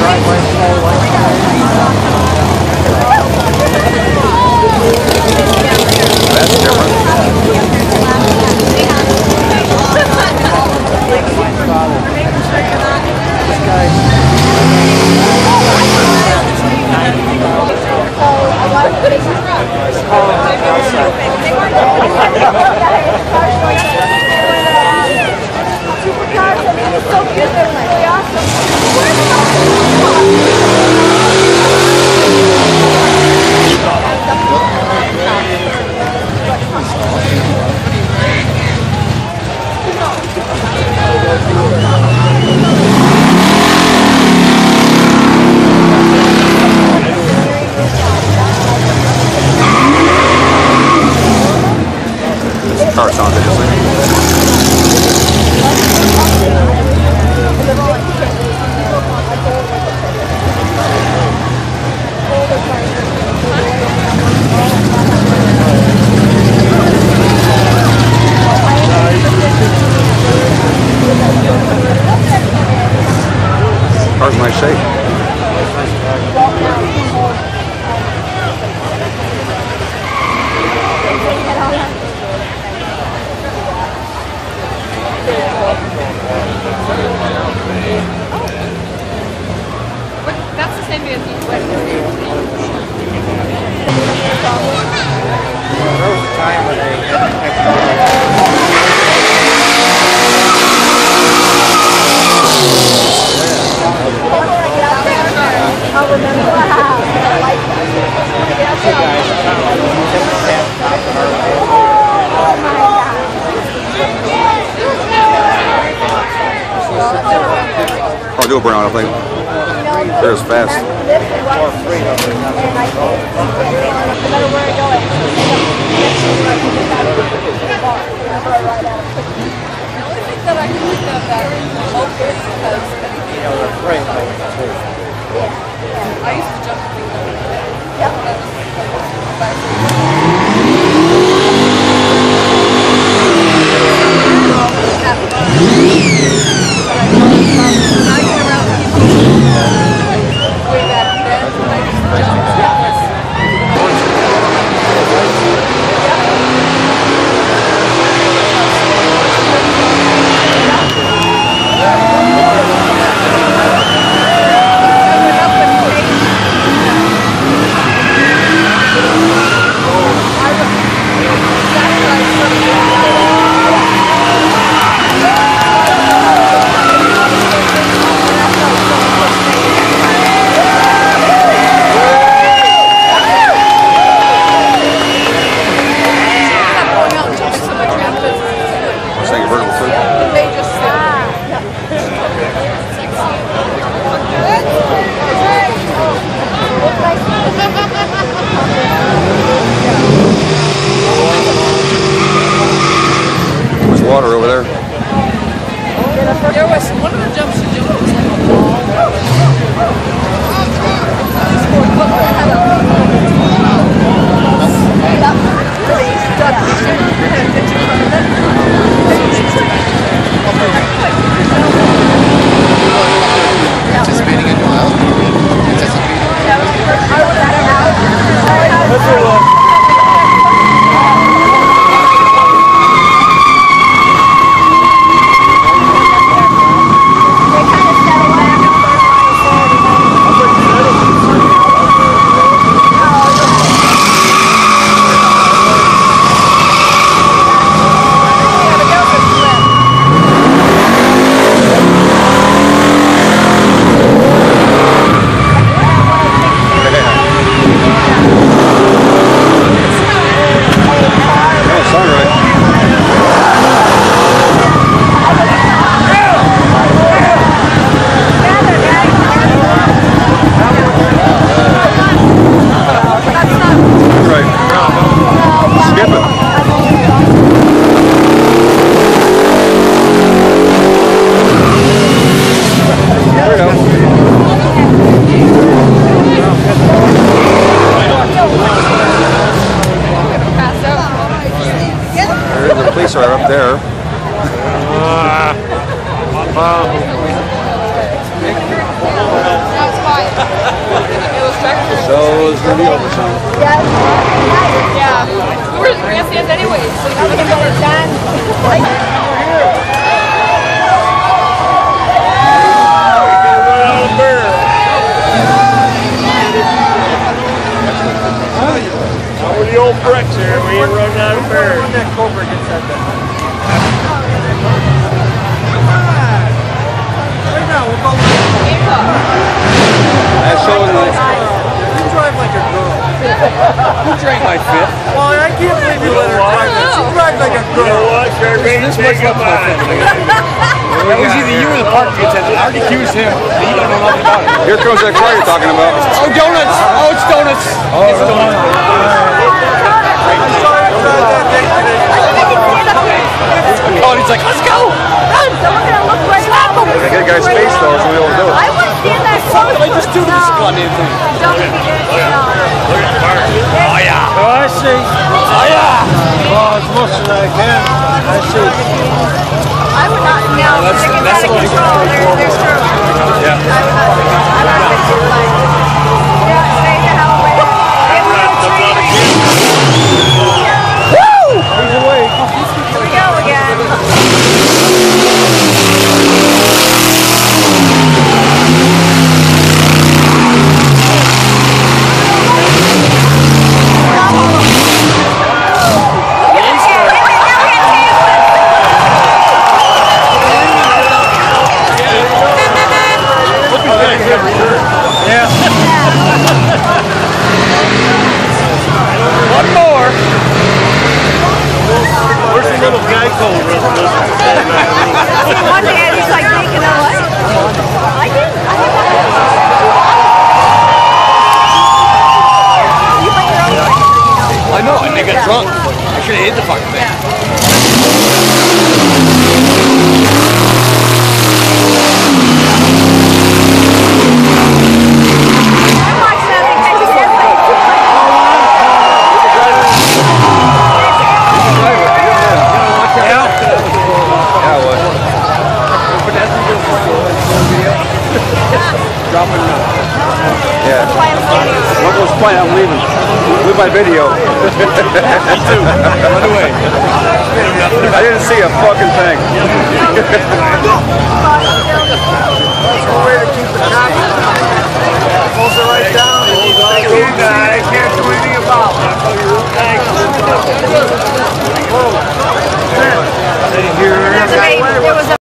Car's nice shape. That's the same as you went. There was a time when they I'll remember how. Oh my God. I'll do a brown, I think. They're as fast. more freedom. And I think no matter where I go, I The only thing that I can think of that hopefully because The frame thing too. I used to jump things over there. Water over there. There was one of the jumps you do was like a wall. gonna be over soon. Yeah. We were grandstands anyways. So now we can get it done. Over the old bricks here, we ain't running out of birds. When that cobra gets that thing. Right now, we'll go. That shows me. You drive like a girl. Who drank my fifth? Well, I can't believe you let her drive that. She drives like a You girl. know what? Charmaine, take a bite. That was either you or the parking attendant. I already accused him. He don't know nothing about it. Here comes that car you're talking about. Oh, donuts! Oh, it's donuts! Oh, it's donuts. Oh, he's like, let's go! Run! Someone's gonna look right up. I get a guy's face though, so we don't do it. I wouldn't stand that close. What did I just do to this goddamn thing? Don't be good. Look at the bird. Oh, yeah! Oh, I see. Oh, yeah! Oh, as much as I can. I see. I would not. No, that's- they're that's out of what- control. They're screwed. Yeah. I would not do that. I'm not going to do that. Yeah, stay the hell away. Give me a treat. He's awake. Here we go again. One more! Where's the little gecko? One day he's like thinking of what? I did. You put your own way. I know, and they got drunk. I should have hit the fucking thing. I'm watching that thing catch his airplane. Yeah, what? Dropping Yeah. What was playing? I'm leaving. Leave my video. Me too. Run away. I didn't see a fucking thing. That's the way to keep the cop. Pulls it right down. I can't do anything about it. There was a